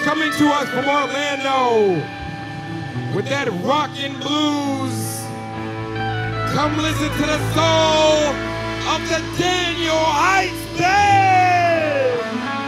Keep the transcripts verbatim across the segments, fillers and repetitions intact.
coming to us from Orlando with that rockin' blues. Come listen to the soul of the Daniel Heights Band.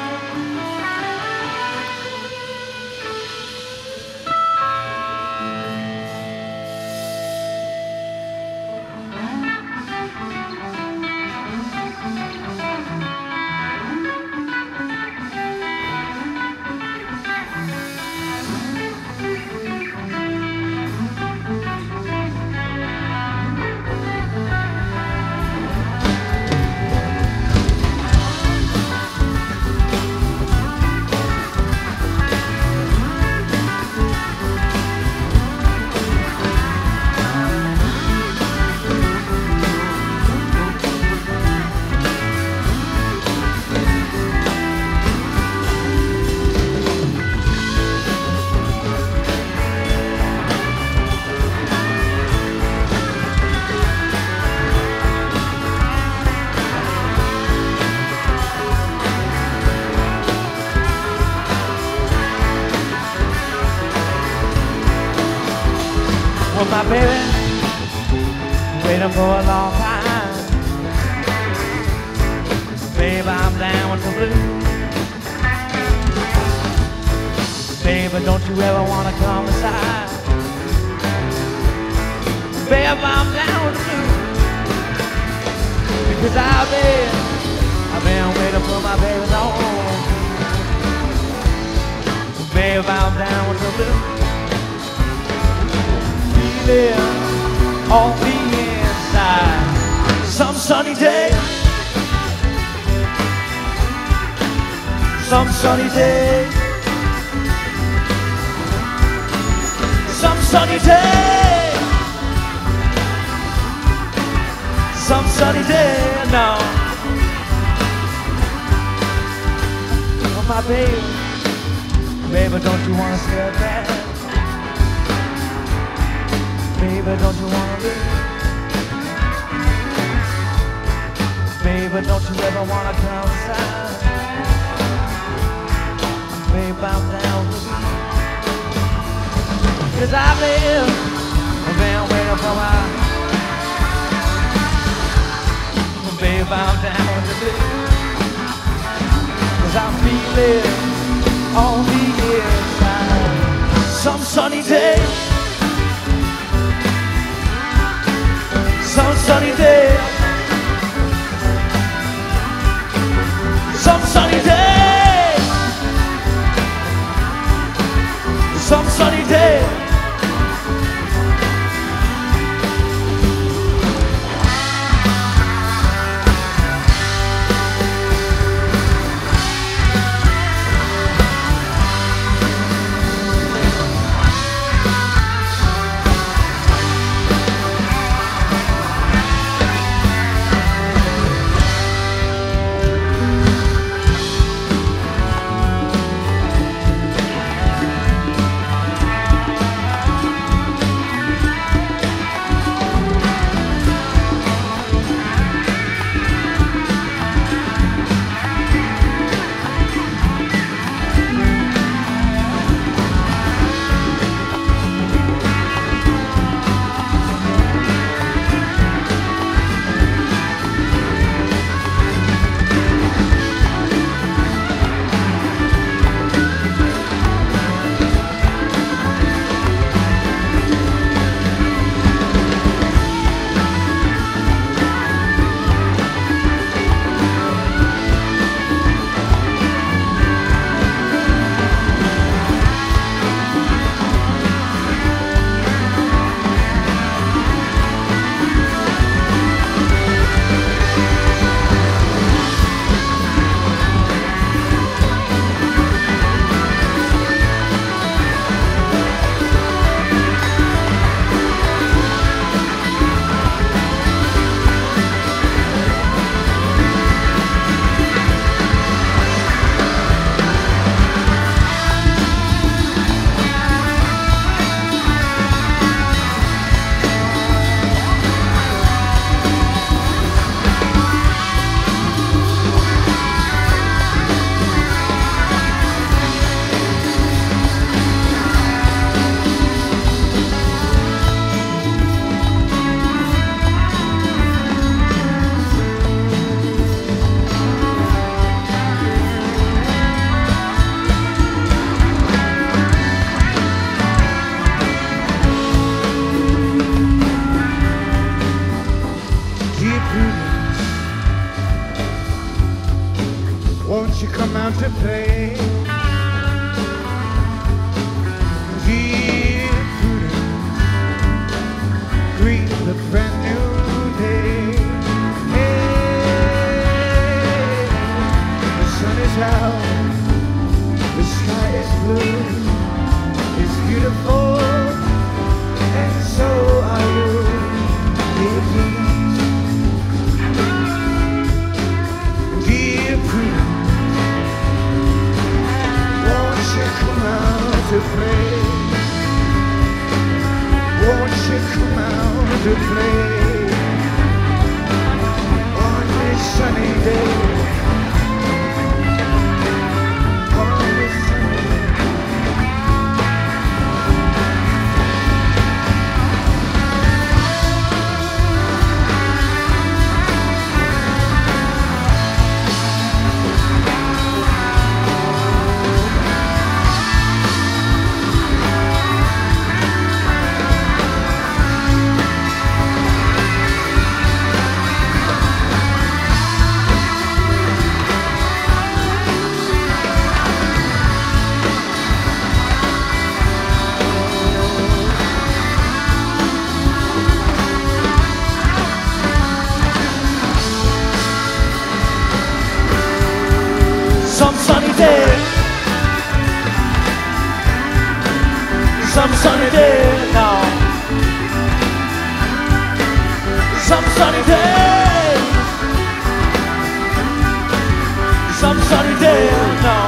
Well, my baby, waiting for a long time. Baby, I'm down with the blues. Baby, don't you ever wanna come inside? Baby, I'm down with the blues. Because I've been, I've been waiting for my baby home. Baby, I'm down with the blues. On the inside, some sunny day, some sunny day, some sunny day, some sunny day, no. Oh, my baby, baby, don't you wanna stay back? Baby, don't you wanna live? Baby, don't you ever wanna come inside? Baby, I'm down with you. Cause I've been, I've been waiting for my baby, I'm down with you. Cause I'm feeling on the inside. Some sunny day, some sunny day, some sunny day, some sunny day. Won't you come out to play? Dear Prudence, greet the brand new day. Hey, the sun is out, the sky is blue, it's beautiful, and so are you. Dear Prudence, dear Prudence, won't you come out to play? Won't you come out to play on this sunny day? On this sunny day. Some sunny day, some sunny day, no. Some sunny day, some sunny day, no.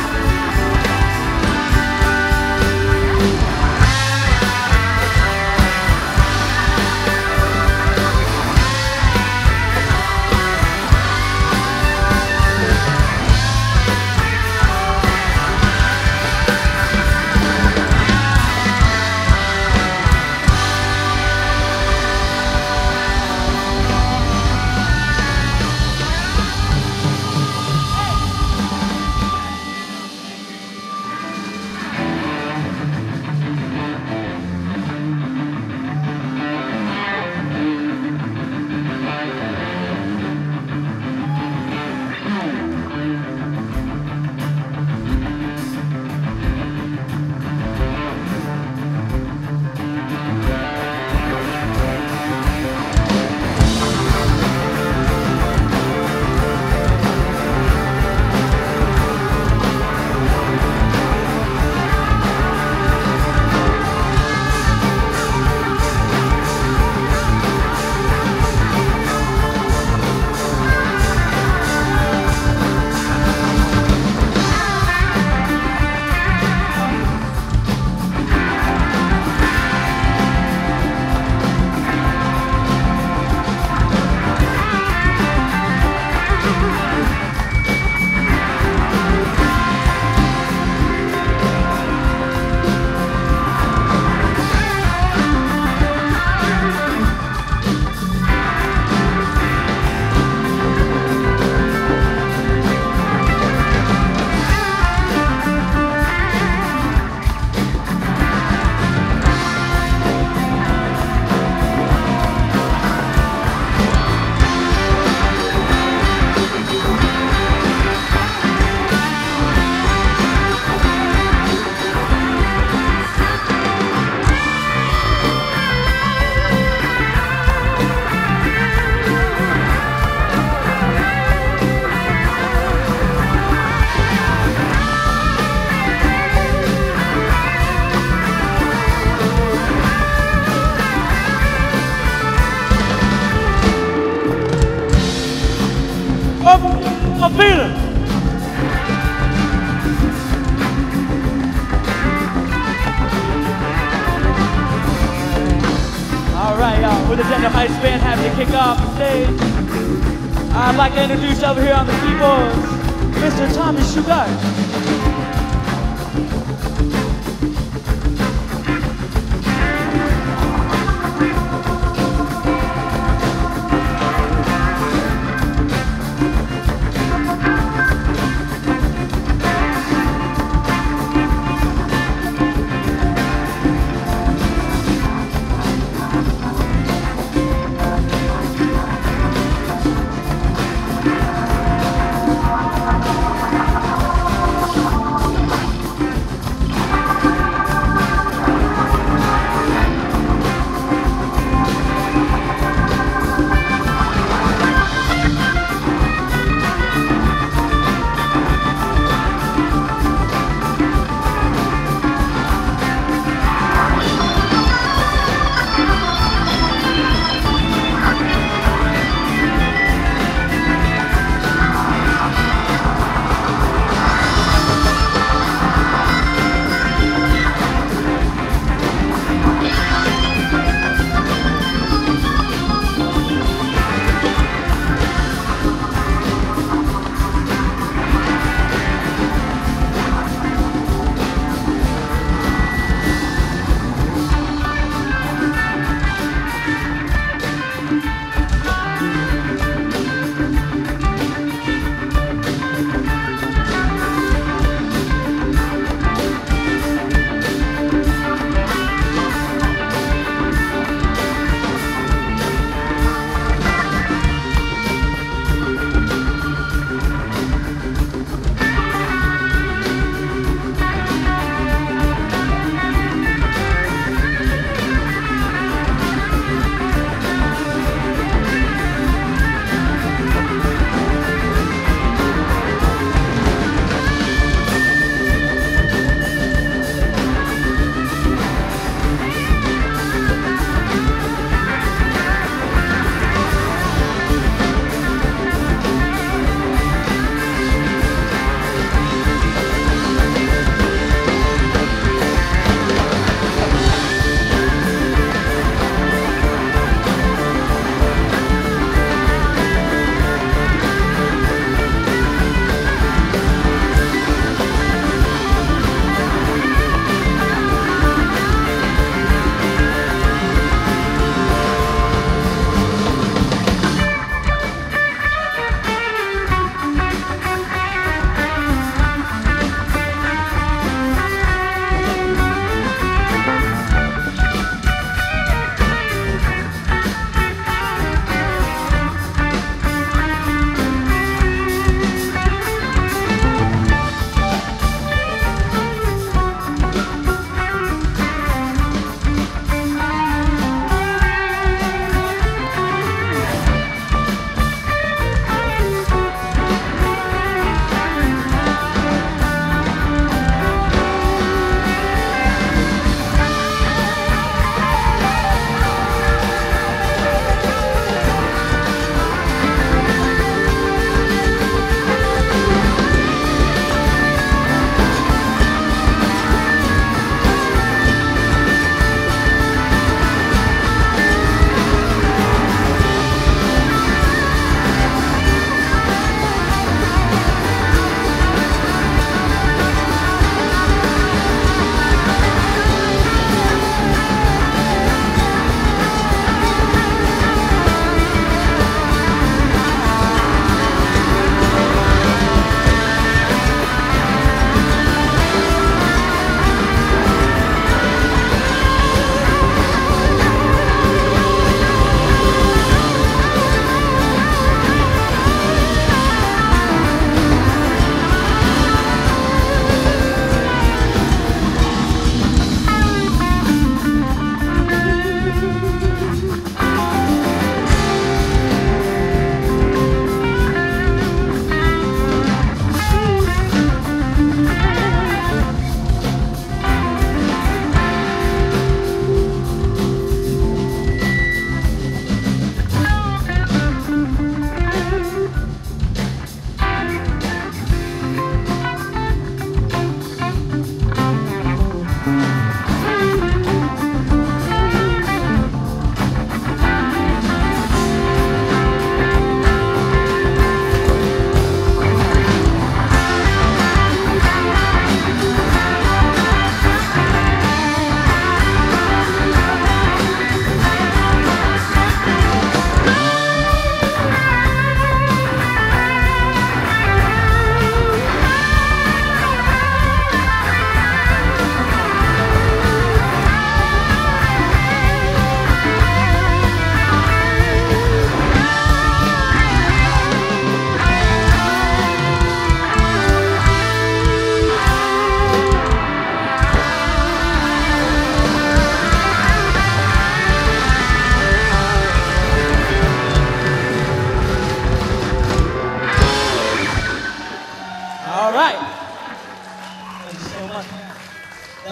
I'm feeling. All right, y'all. With the Daniel Heights Band, happy to kick off the stage. I'd like to introduce over here on the keyboards, Mister Tommy Sugar.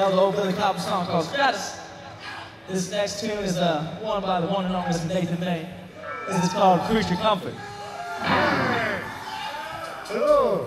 That was an old Billy Cobham song called Stratus. This next tune is uh, one by the one and only Mister Nathan May. This is called Creature Comfort. Hello.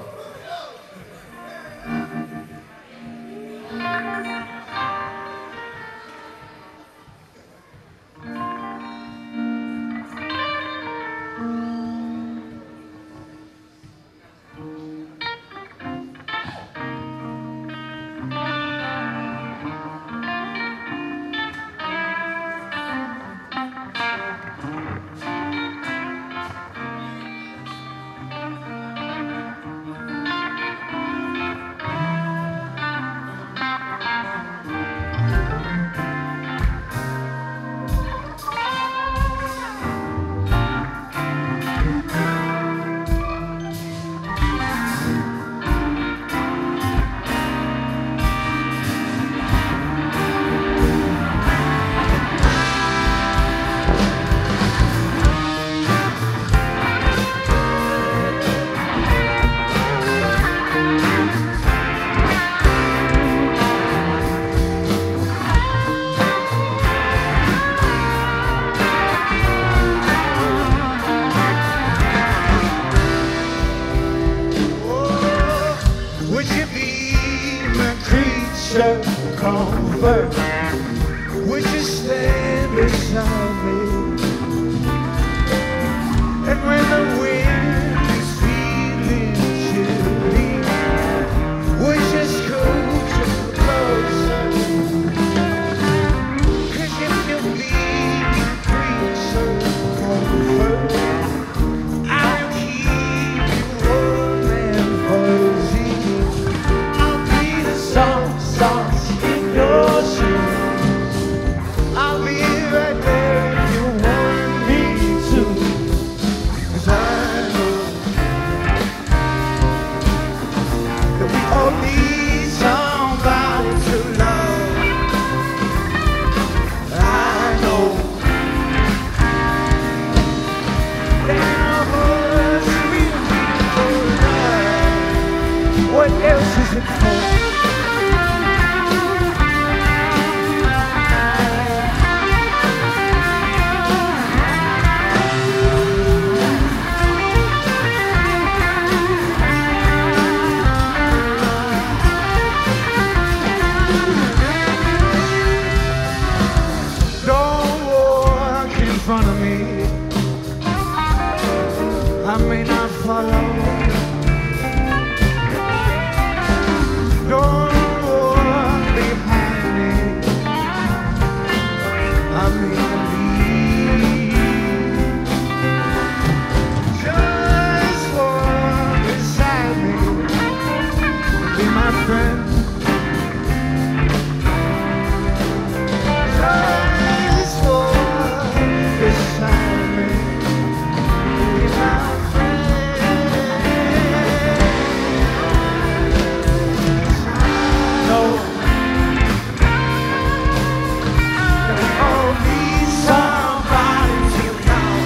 Comfort, would you stand beside me? And when the wind is feeling chilly, would you scoot just closer? 'Cause if you be my creature comfort, I'll keep you warm and fuzzy. I'll be the soft, soft your shoes. I'll be right there if you want me to. 'Cause I know that we all need somebody to love. I know that our hearts will be alright. What else is it for? Front of me, I may not follow. Don't walk behind me, I may not lead. Just walk beside me, be my friend. Just walk beside me, be my friend. No, we all need somebody to know.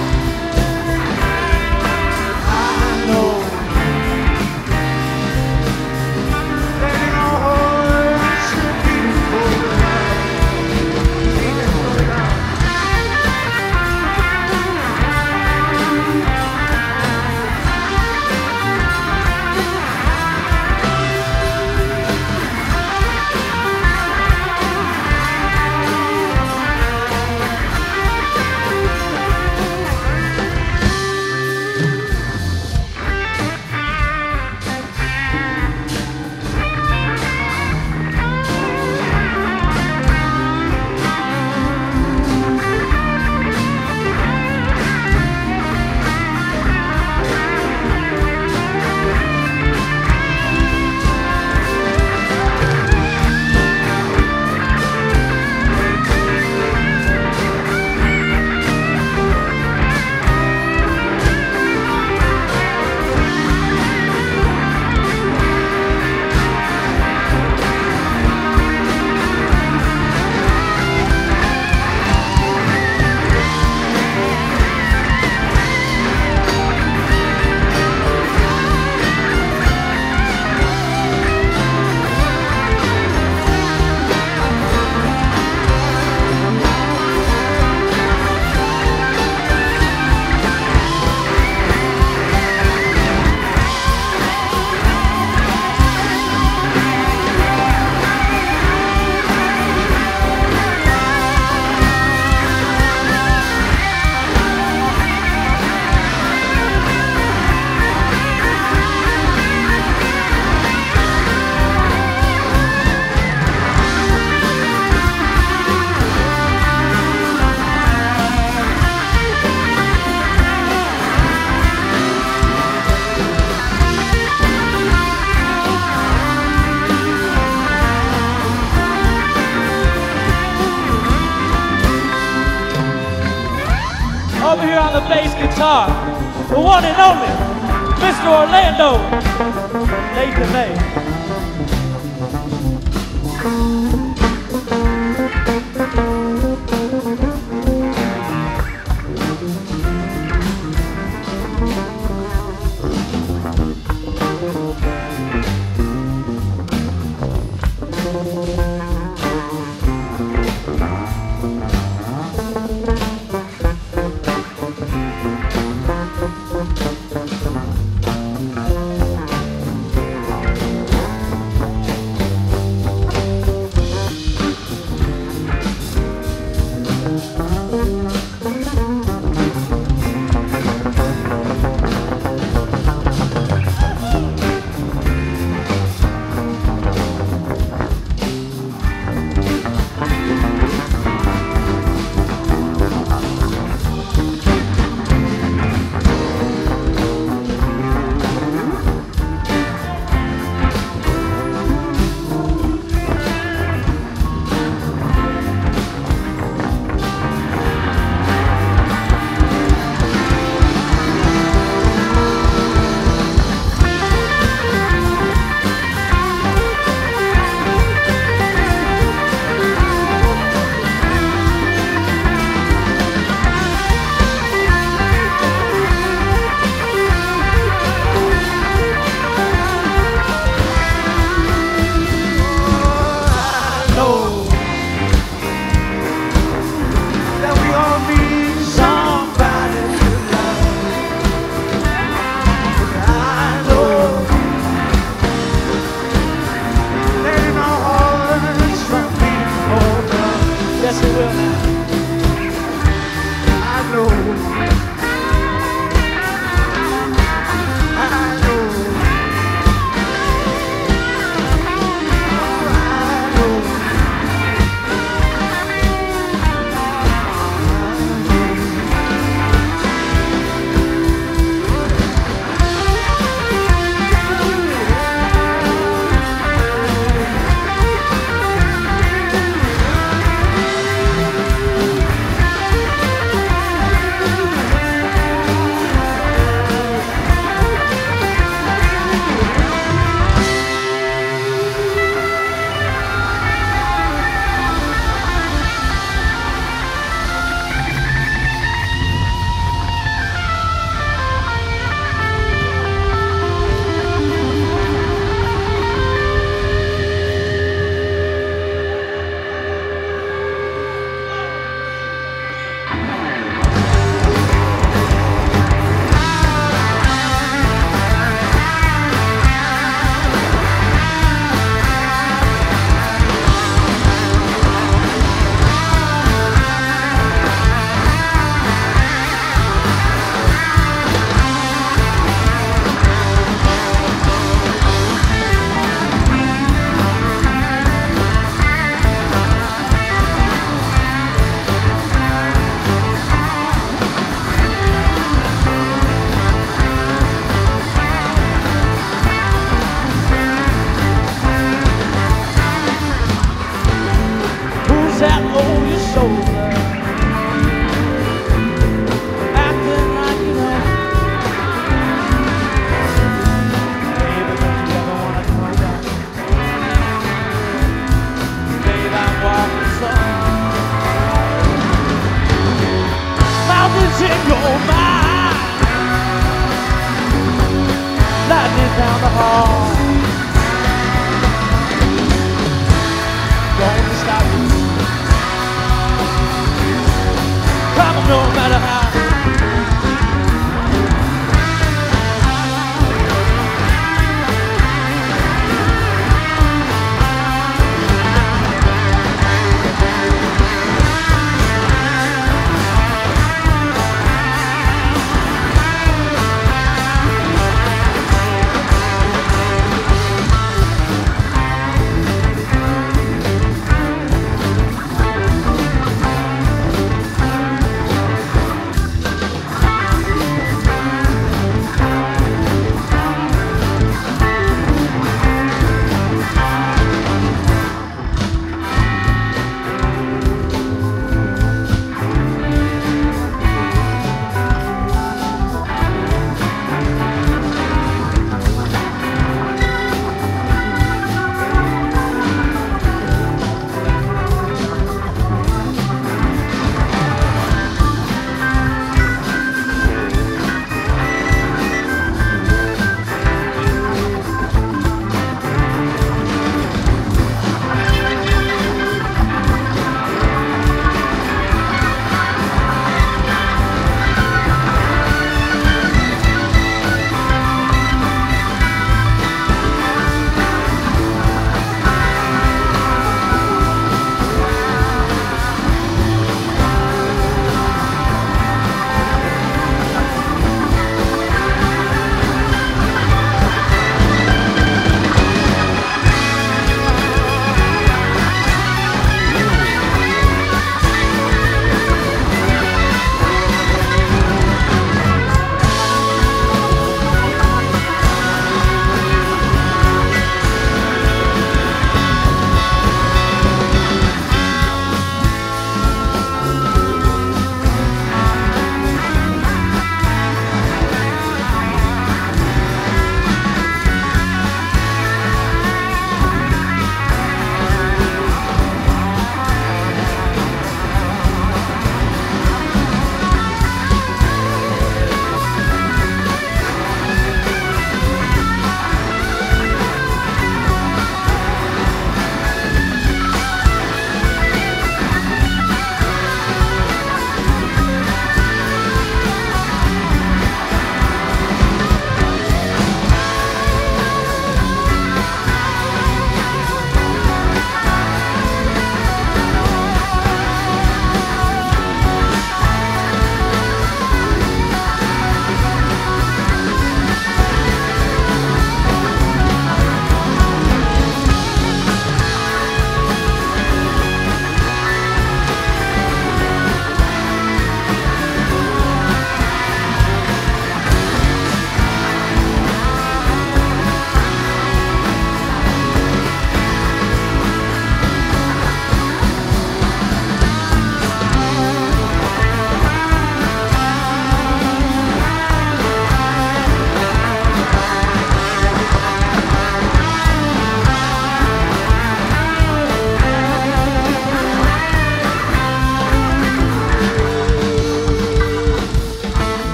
I know that in our the bass guitar, the one and only Mister Orlando Nathan May. down the hall. Gonna stop you. Come on, no matter how.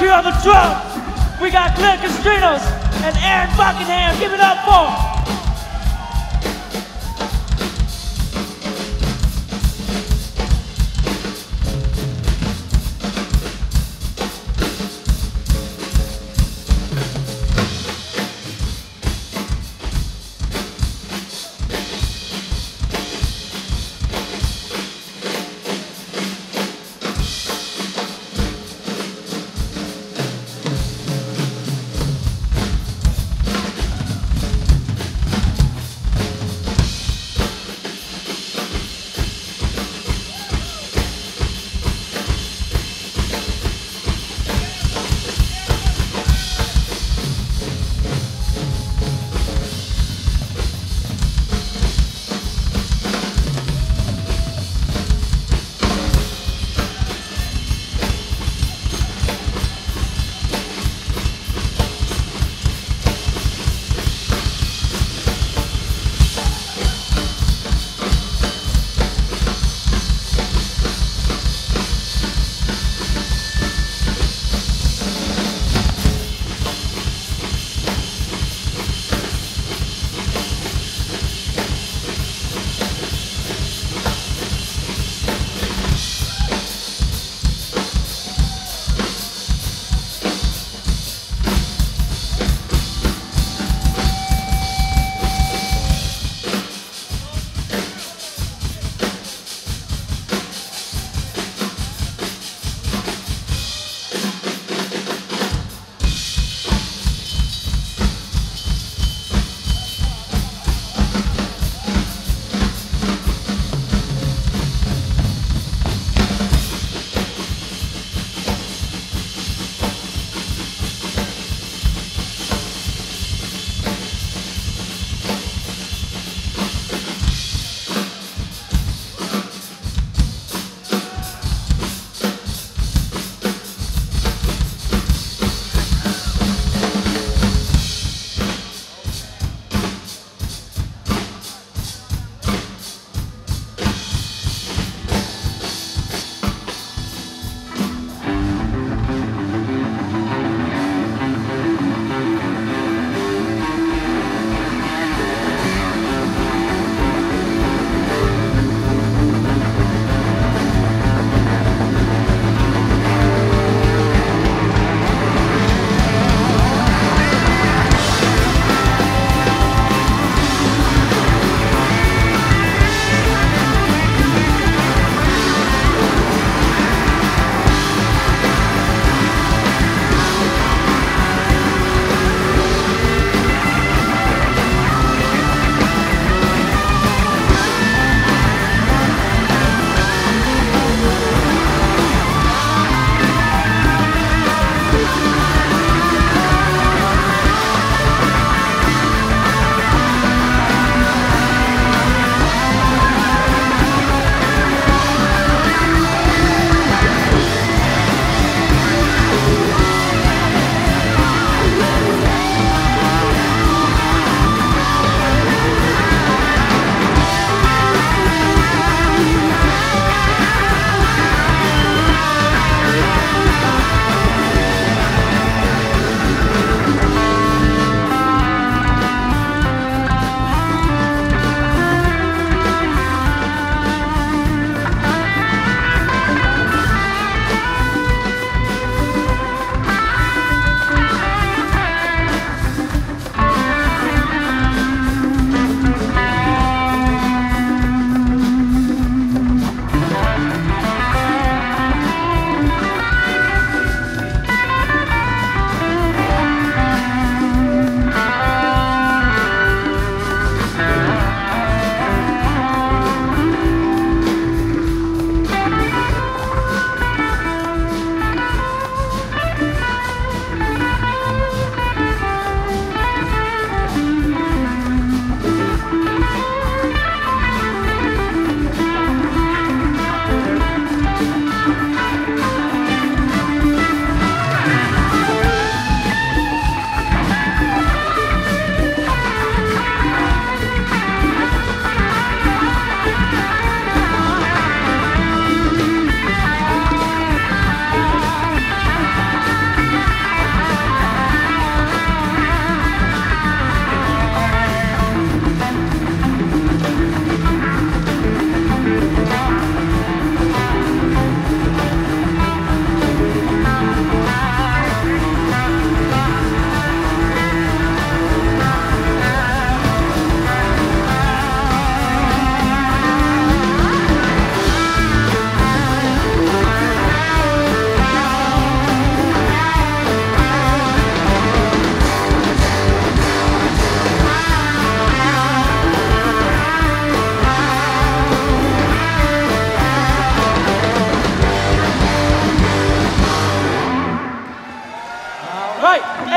here on the drums, we got Glenn Castrinos and Aaron Buckingham. Give it up for them.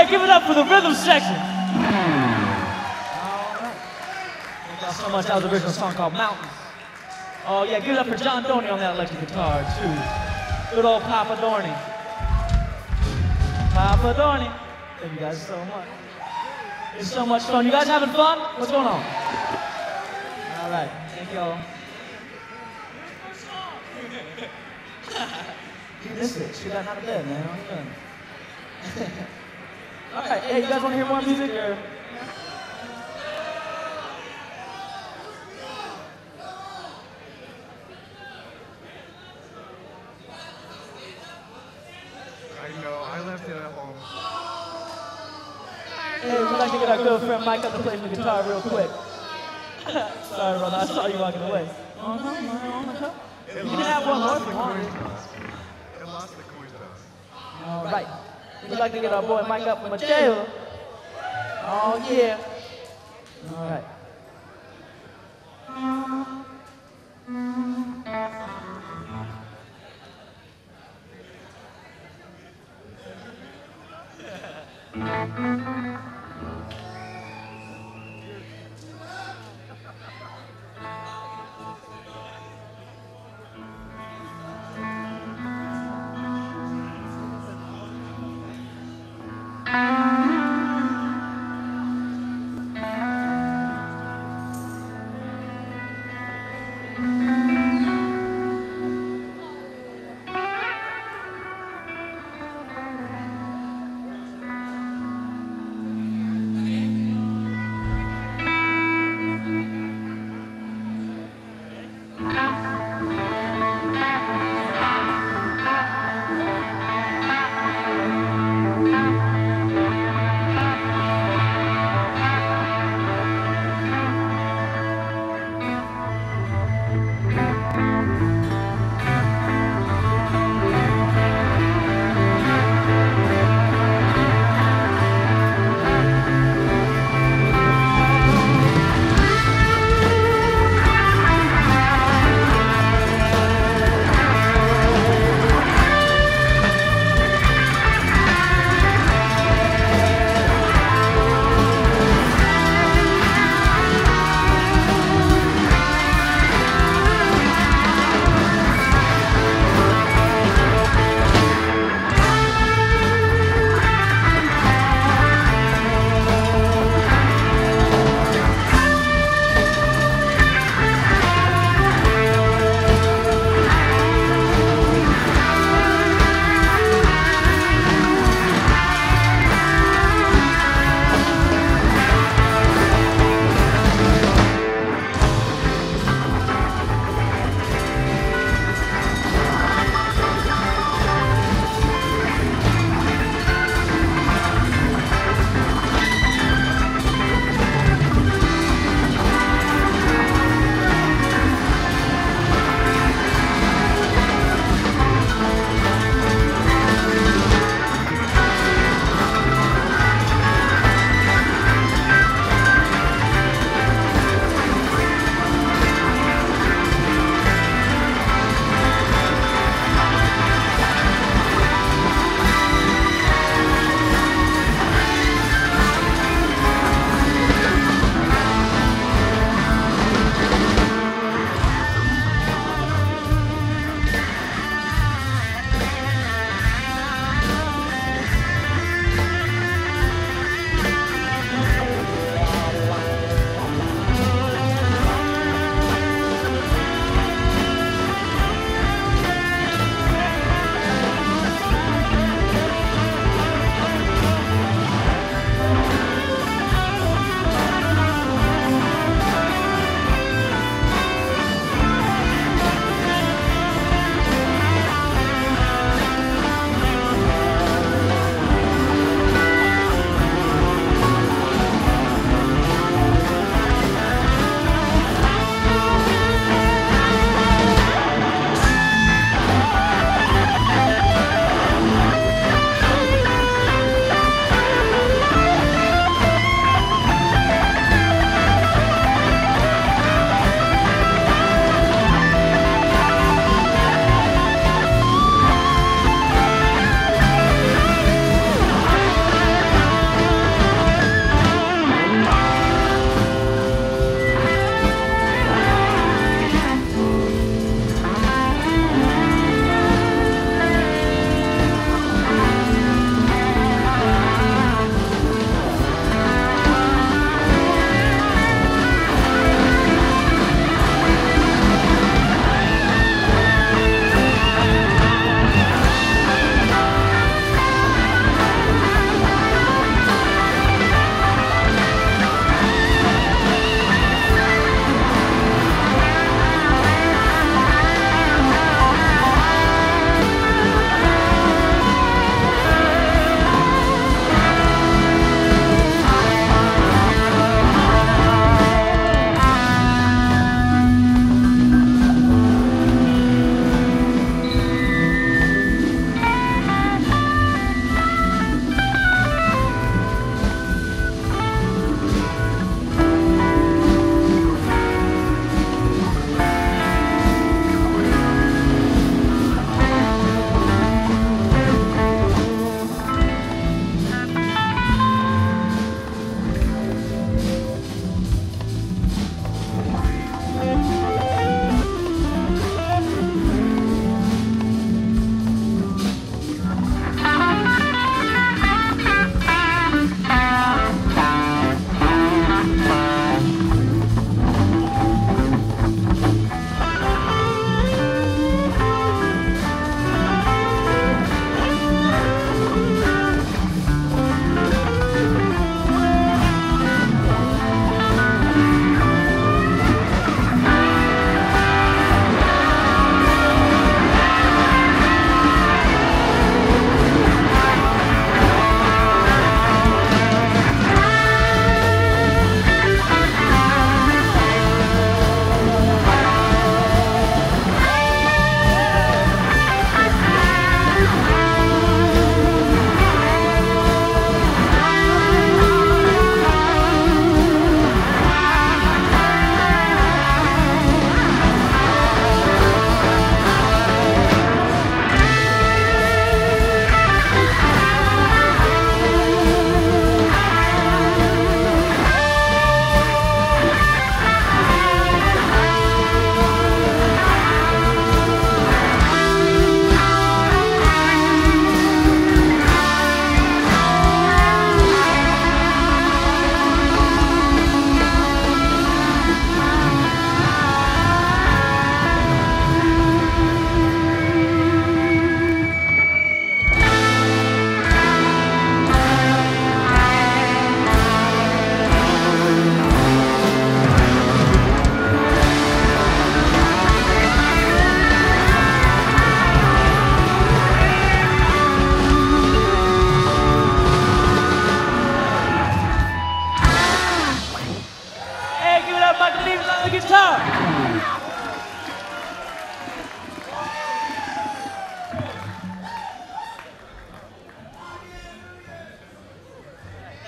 right, give it up for the rhythm section. All right. Thank y'all so much. That was an original song called Mountains. Oh yeah, give it up for John Dorney on that electric guitar too. Good old Papa Dorney. Papa Dorney. Thank you guys so much. It's so much fun. You guys having fun? What's going on? All right, thank y'all. You missed it. She got out of bed, man. What you doing? All right, hey, you guys want to hear more music? Or? I know, I left it at home. Hey, we'd like to get our good friend Mike up to play the guitar real quick. Sorry, brother, I saw you walking away. Uh-huh, uh-huh. You can have one more if you want. It lost the coin toss. All right. We'd like to get our boy Mike up from a jail. Oh, yeah. All right.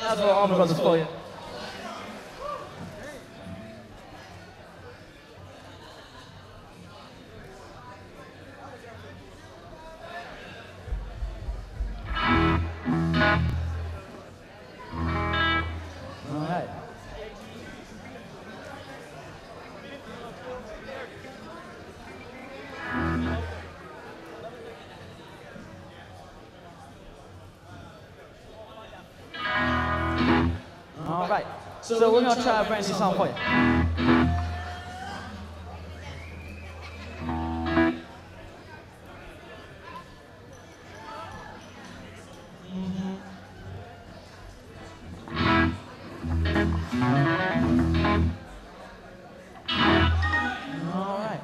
That's for Allman Brothers for you. All right. All right. So we're gonna try a brand new song for you. All right.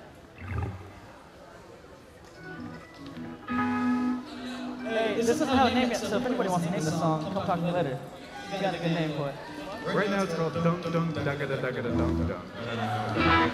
Hey, this doesn't have a name yet, so if anybody wants to name this song, come talk to me later. You got a good name for it. Right now it's called Dunk Dunk Dugga Da Dugga Da Dunk Dunk.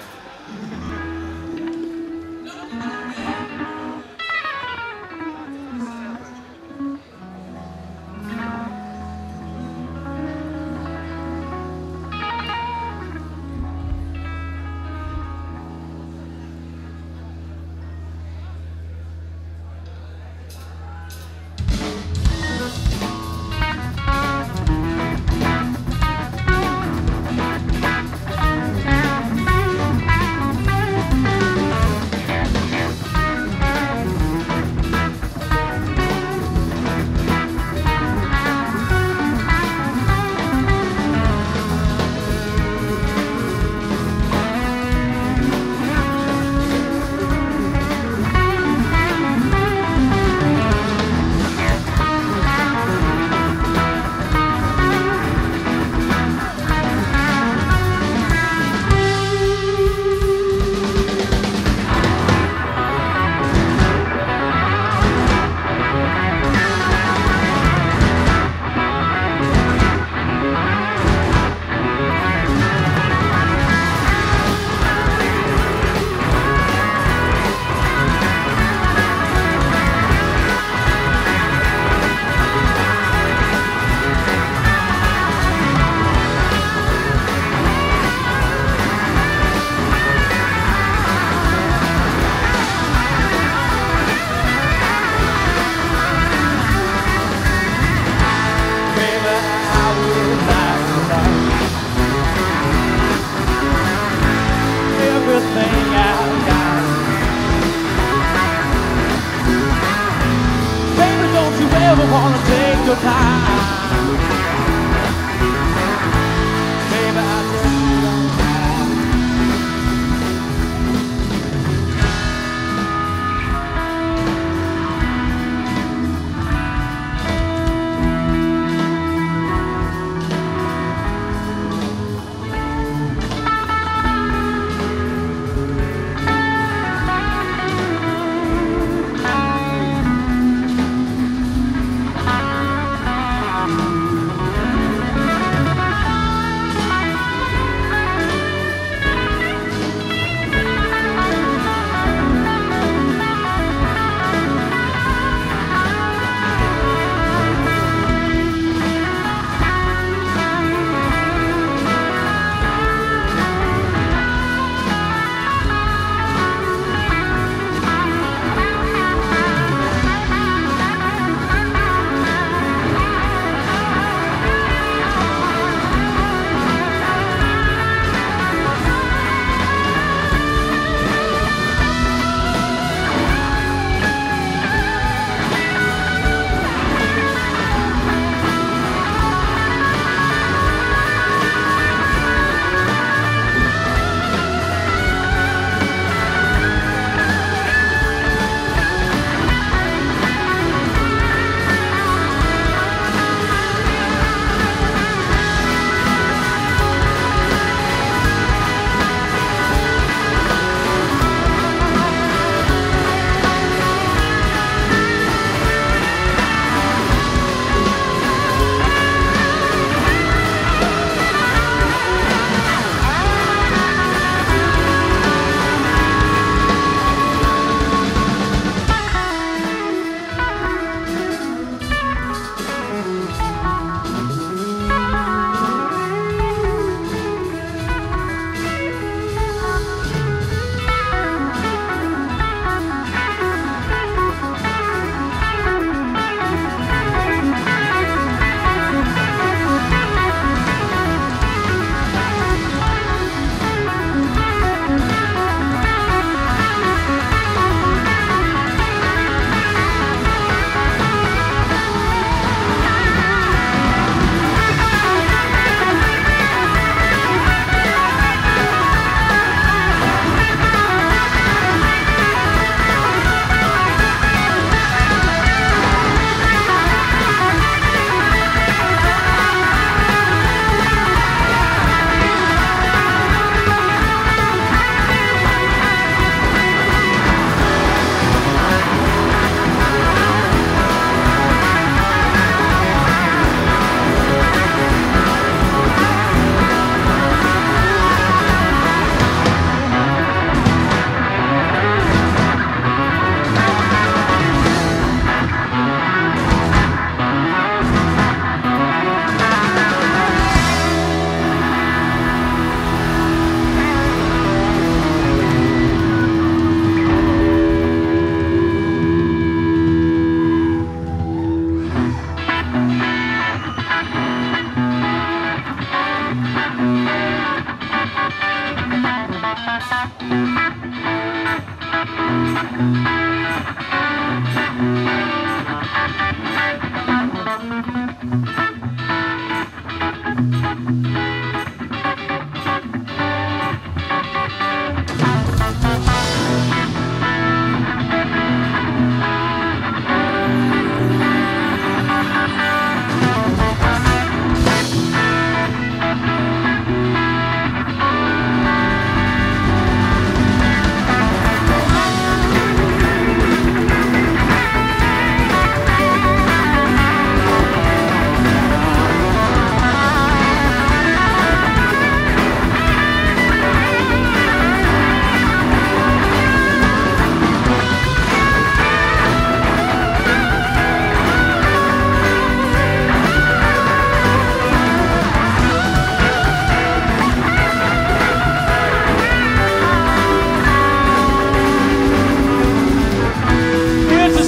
Everything I've got. Baby, don't you ever wanna take your time. Baby, I just don't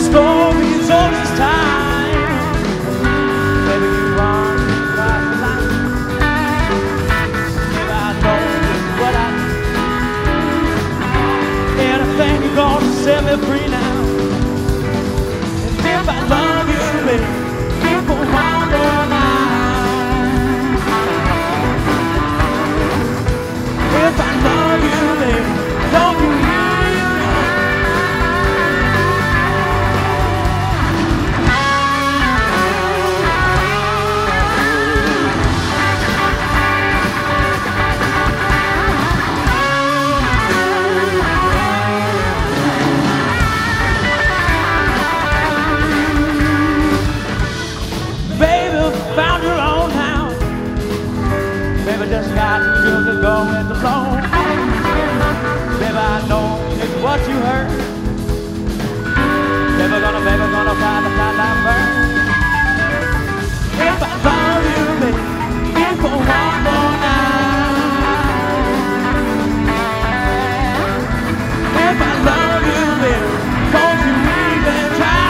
stories all this time. Maybe you want to pass the line. Maybe I know what I need. Anything you're gonna set me free now. And if I love you, baby, people wonder now. If I love you, baby, don't you hear? Found your own house. Baby, just got you to go with the flow. Baby, I know it's what you heard. Baby, gonna, baby, gonna find a flat like bird. If I love you, baby, if for one more night. If I love you, baby, don't you even try.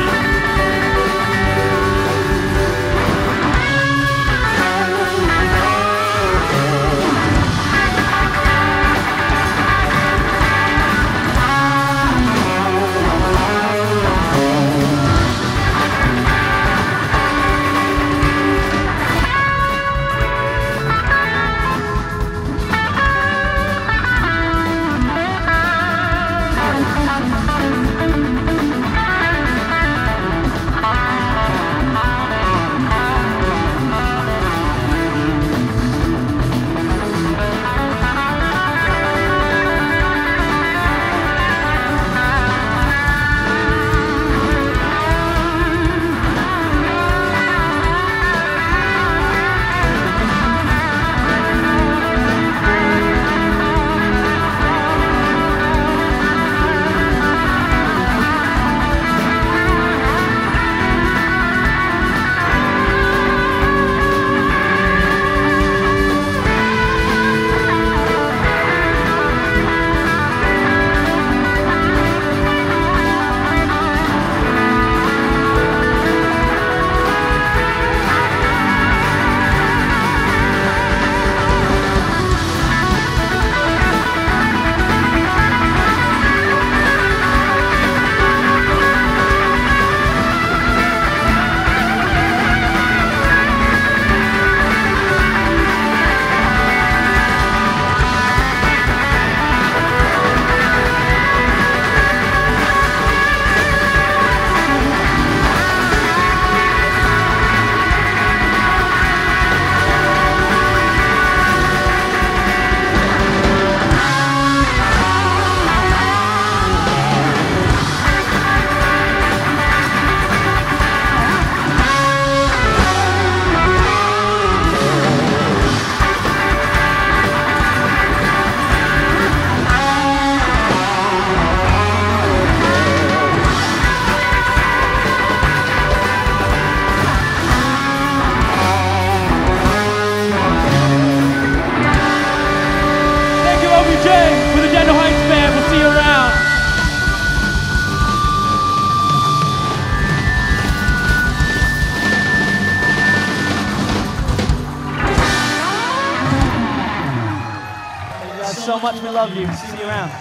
So much, we love you. See you around.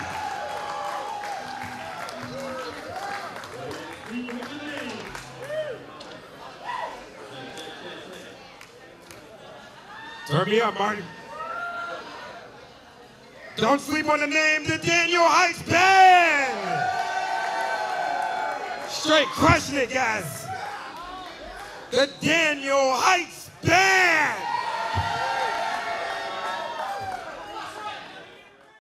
Turn me up, Marty. Don't sleep on the name, the Daniel Heights Band. Straight crushing it, guys. The Daniel Heights Band.